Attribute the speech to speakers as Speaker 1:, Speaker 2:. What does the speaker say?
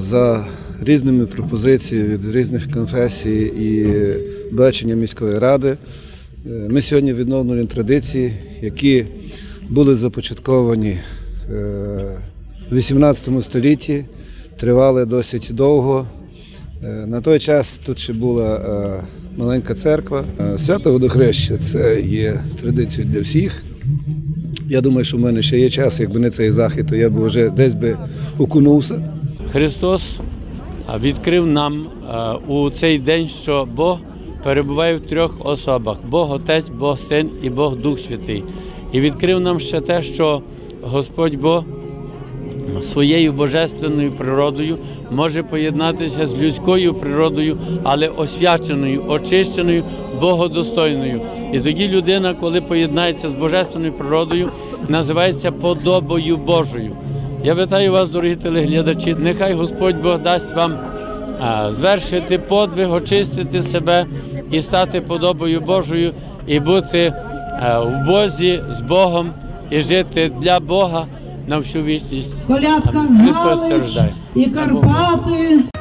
Speaker 1: за різними пропозиціями від різних конфесій і бачення міської ради ми сьогодні відновлюємо традиції, які були започатковані в 18 столітті, тривали досить довго. На той час тут ще була маленька церква. Свято Водохреща – це є традицією для всіх. Я думаю, що в мене ще є час, якби не цей захід, то я б вже десь би окунувся.
Speaker 2: Христос відкрив нам у цей день, що Бог перебуває в трьох особах – Бог Отець, Бог Син і Бог Дух Святий. І відкрив нам ще те, що Господь Бог своєю божественною природою може поєднатися з людською природою, але освяченою, очищеною, богодостойною. І тоді людина, коли поєднається з божественною природою, називається подобою Божою. Я вітаю вас, дорогі телеглядачі, нехай Господь Бог дасть вам звершити подвиг, очистити себе і стати подобою Божою, і бути в Бозі, з Богом, і жити для Бога на всю вічність.
Speaker 3: Колядка
Speaker 2: Христос
Speaker 3: Галич
Speaker 2: рождає.
Speaker 3: І Карпати.